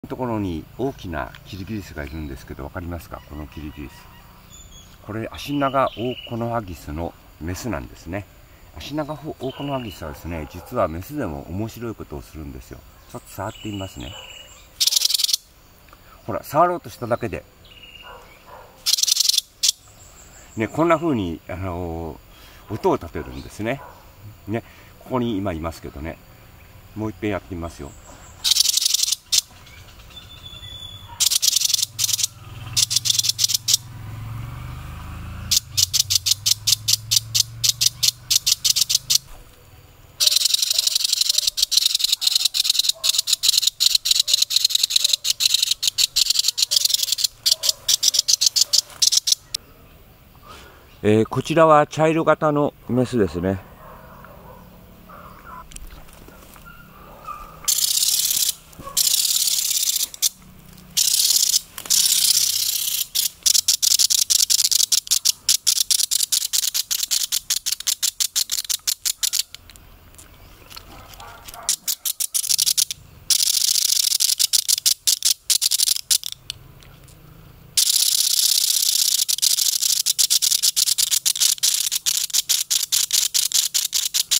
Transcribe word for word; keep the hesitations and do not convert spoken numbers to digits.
ところに大きなキリギリスがいるんですけど、分かりますか？このキリギリス、これアシナガオオコノハギスのメスなんですね。アシナガオオコノハギスはですね、実はメスでも面白いことをするんですよ。ちょっと触ってみますね。ほら、触ろうとしただけでね、こんな風にあのー、音を立てるんですね。ね、ここに今いますけどね、もう一遍やってみますよ。えー、こちらは茶色型のメスですね。